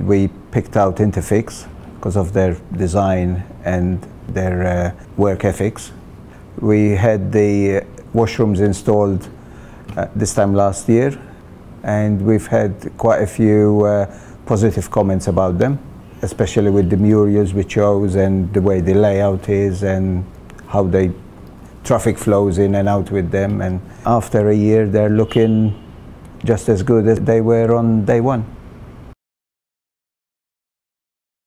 we picked out Interfix because of their design and their work ethics. We had the washrooms installed this time last year, and we've had quite a few positive comments about them, especially with the murals we chose and the way the layout is and how the traffic flows in and out with them. And after a year, they're looking just as good as they were on day one.